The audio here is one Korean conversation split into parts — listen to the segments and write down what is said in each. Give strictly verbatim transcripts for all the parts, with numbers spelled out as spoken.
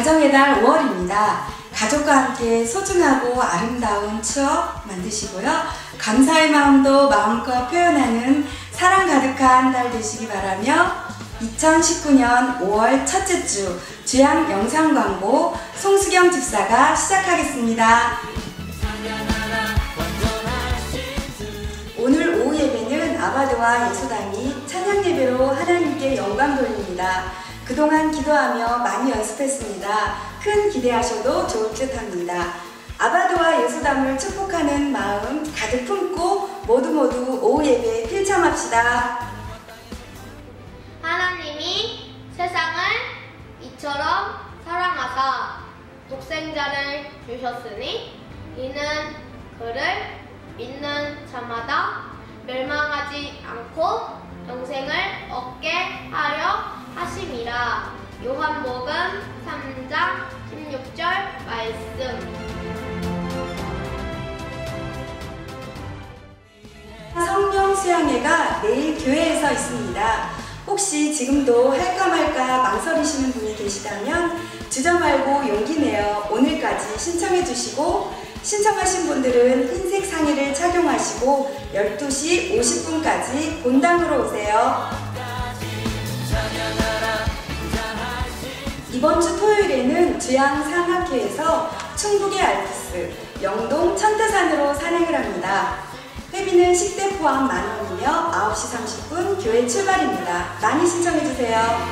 가정의 달 오월입니다. 가족과 함께 소중하고 아름다운 추억 만드시고요. 감사의 마음도 마음껏 표현하는 사랑 가득한 달 되시기 바라며 이천십구 년 오월 첫째 주 주양 영상 광고 송수경 집사가 시작하겠습니다. 오늘 오후 예배는 아바드와 예수담이 찬양 예배로 하나님께 영광 돌립니다. 그동안 기도하며 많이 연습했습니다. 큰 기대하셔도 좋을 듯 합니다. 아바드와 예수담을 축복하는 마음 가득 품고 모두 모두 오후 예배에 필참합시다. 하나님이 세상을 이처럼 사랑하사 독생자를 주셨으니 이는 그를 믿는 자마다 멸망하지 않고 영생을 얻게 하려 하심이라. 요한복음 삼 장 십육 절 말씀. 성령 수양회가 내일 교회에서 있습니다. 혹시 지금도 할까 말까 망설이시는 분이 계시다면 주저 말고 용기 내어 오늘까지 신청해 주시고, 신청하신 분들은 흰색 상의를 착용하시고 열두 시 오십 분까지 본당으로 오세요. 이번 주 토요일에는 주양 상학회에서 충북의 알프스, 영동 천태산으로 산행을 합니다. 회비는 식대 포함 만 원이며 아홉 시 삼십 분 교회 출발입니다. 많이 신청해주세요.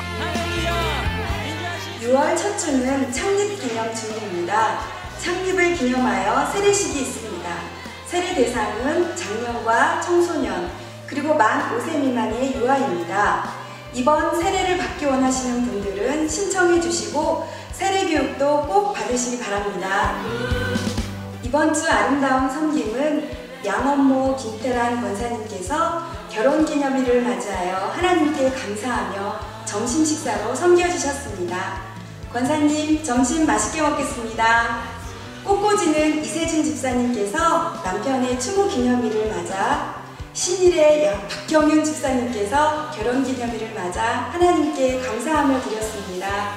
유월 첫 주는 창립 기념 주일입니다. 창립을 기념하여 세례식이 있습니다. 세례 대상은 장년과 청소년, 그리고 만 오 세 미만의 유아입니다. 이번 세례를 받기 원하시는 분들은 신청해 주시고 세례 교육도 꼭 받으시기 바랍니다. 이번 주 아름다운 섬김은 양원모 김태란 권사님께서 결혼기념일을 맞이하여 하나님께 감사하며 점심 식사로 섬겨주셨습니다. 권사님, 점심 맛있게 먹겠습니다. 꽃꽂이는 이세진 집사님께서 남편의 추모 기념일을 맞아, 신일의 박경윤 집사님께서 결혼기념일을 맞아 하나님께 감사함을 드렸습니다.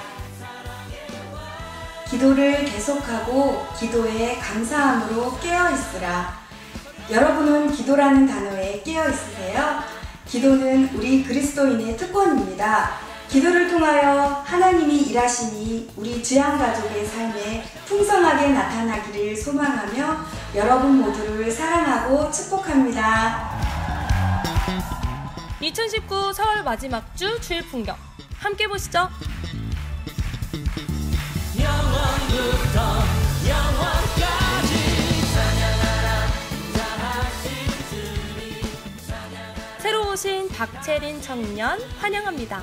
기도를 계속하고 기도에 감사함으로 깨어있으라. 여러분은 기도라는 단어에 깨어있으세요? 기도는 우리 그리스도인의 특권입니다. 기도를 통하여 하나님이 일하시니 우리 주양가족의 삶에 풍성하게 나타나기를 소망하며 여러분 모두를 사랑하고 축복합니다. 이천십구 사월 마지막 주 주일 풍경 함께 보시죠. 영원부터 영원까지 찬양하라 인자하신 주님. 새로 오신 박채린 청년 환영합니다.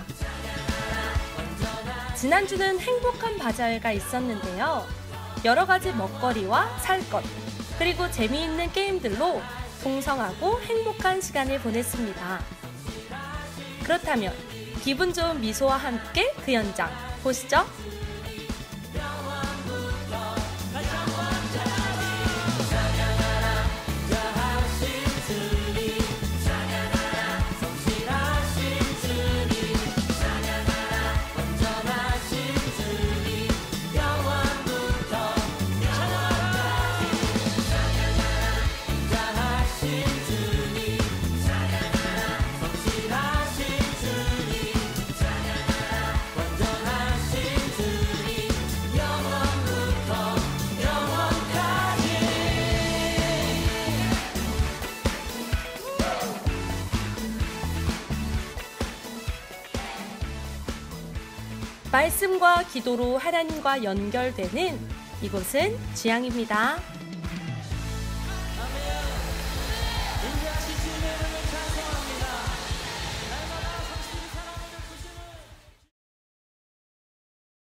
지난주는 행복한 바자회가 있었는데요. 여러 가지 먹거리와 살 것, 그리고 재미있는 게임들로 풍성하고 행복한 시간을 보냈습니다. 그렇다면 기분 좋은 미소와 함께 그 현장 보시죠. 말씀과 기도로 하나님과 연결되는 이곳은 주양입니다.